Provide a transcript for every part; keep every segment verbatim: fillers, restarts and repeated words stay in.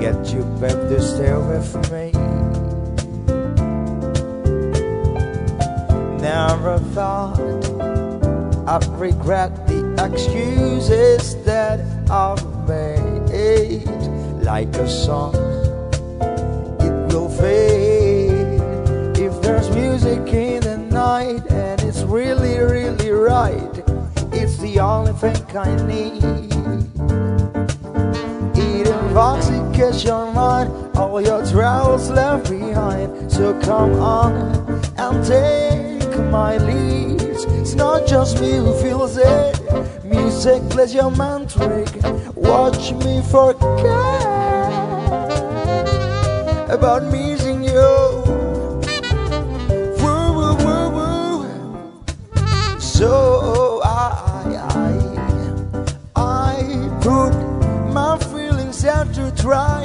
get you back to stay with me. Never thought I'd regret the excuses that I've made. Like a song, it will fade. If there's music in the night and it's really, really right, it's the only thing I need. It intoxicates your mind, all your troubles left behind. So come on and take my lead. It's not just me who feels it. Music plays your mantra. Watch me forget about missing you. Woo, woo, woo, woo. So I, I, I put my feelings out to try.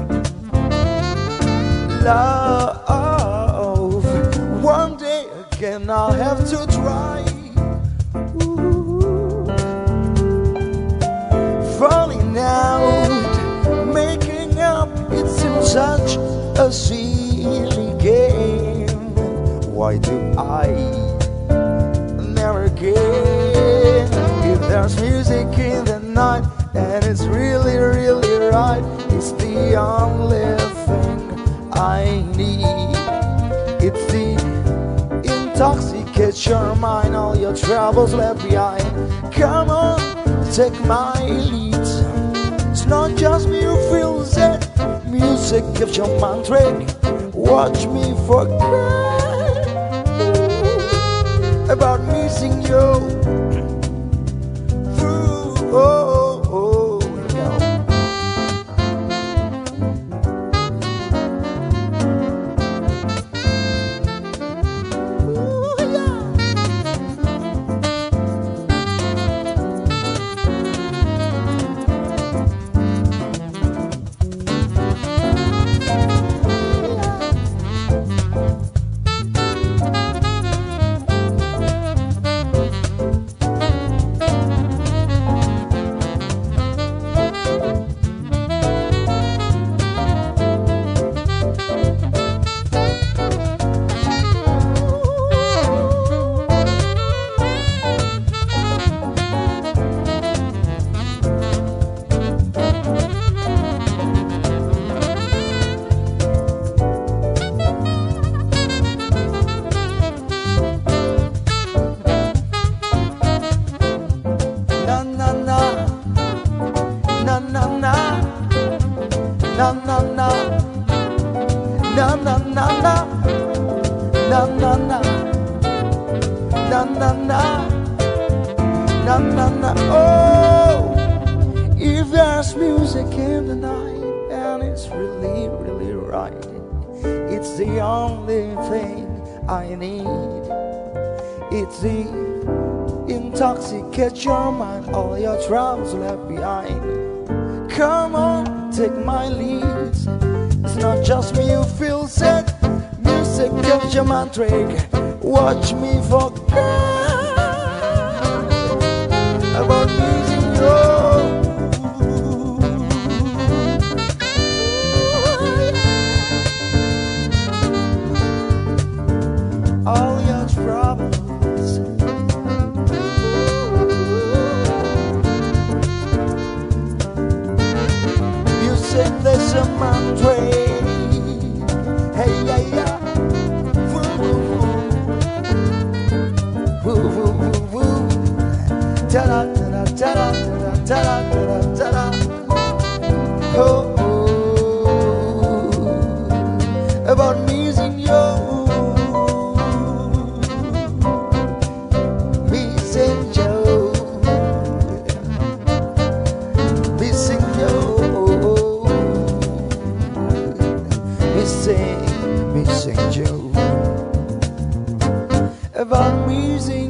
Love, one day again I'll have to try. Ooh. Falling out, making up, it seems such a silly game. Why do I never again? If there's music in the night and it's really, really right, it's the only thing I need. It's the intoxicates your mind, all your troubles left behind. Come on, take my lead. It's not just me who feels it. Music gives your mind trick. Watch me forget about missing you. Ooh, oh, oh, na na na na na na na na na na na na na na na na. Oh, if there's music in the night and it's really, really right, it's the only thing I need. It's the intoxicate your mind, all your troubles left behind. Come on, take my lead. It's not just me who feels it. Music gives your mind trick. Watch me forget about losing you. All your troubles. Music, there's a mantra. Hey, yeah, yeah. Woo, woo, woo, woo, woo. Ta-da, ta-da, ta-da, ta-da, ta-da, ta-da. Oh, oh, about missing you. Missing you. Missing you. Missing, missing you. About missing